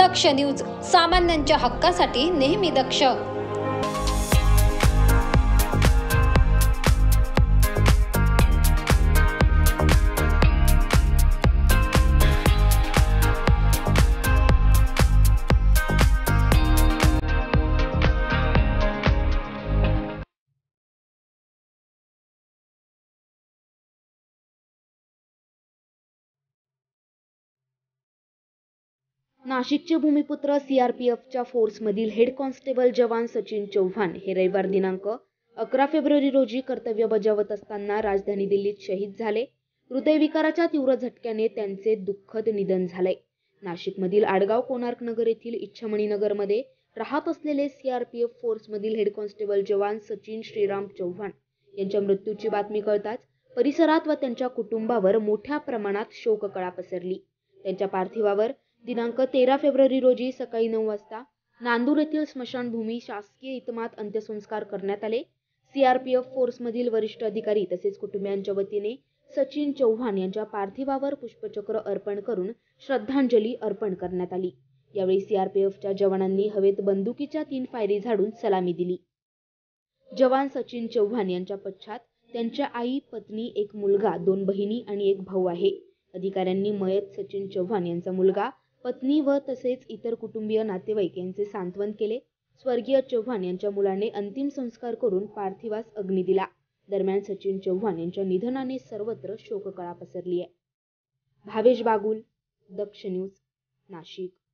दक्ष news, सामान्यांच्या हक्कासाठी नेहमी दक्ष। नाशिकचे भूमिपुत्र सीआरपीएफच्या फोर्समधील हेड कॉन्स्टेबल जवान सचिन चौहान हे रविवार दिनांक 11 फेब्रुवारी रोजी कर्तव्य बजावत असताना राजधानी दिल्लीत शहीद झाले। हृदयविकाराच्या तीव्र झटक्याने त्यांचे दुःखद निधन झाले। नाशिकमधील आडगाव कोणार्क नगर येथील इच्छामणी नगरमध्ये राहत असलेले सीआरपीएफ फोर्समधील हेड कॉन्स्टेबल जवान सचिन श्रीराम चौहान यांच्या मृत्यूची बातमी कळताच परिसरात व त्यांच्या कुटुंबावर मोठ्या प्रमाणात शोककळा पसरली। त्यांच्या पार्थिवावर दिनांक 13 फेब्रुवारी रोजी सकाळी 9 वाजता नांदूर येथील स्मशानभूमी शासकीय इतमामात अंत्यसंस्कार करण्यात आले। सीआरपीएफ फोर्समधील वरिष्ठ अधिकारी तसेच कुटुंबियांच्या वतीने सचिन चौहान यांच्या पार्थिवावर पुष्पचक्र अर्पण करून श्रद्धांजली अर्पण करण्यात आली। यावेळी सीआरपीएफच्या जवानांनी हवेत बंदुकीच्या 3 फायरी झाडून सलामी दिली। जवान सचिन चौहान यांच्या पश्चात त्यांच्या आई, पत्नी, एक मुलगा, 2 बहिणी आणि 1 भाऊ आहे। अधिकाऱ्यांनी मयत सचिन चौहान यांचा मुलगा, पत्नी व तसेच इतर कुटुंबीय नातेवाईक यांचे सांत्वन केले। स्वर्गीय चौहान यांच्या मुलाने अंतिम संस्कार करून पार्थिवास अग्नी दिला। दरम्यान सचिन चौहान यांच्या निधनाने सर्वत्र शोककळा पसरली आहे। भावेश बागुल, दक्ष न्यूज, नाशिक।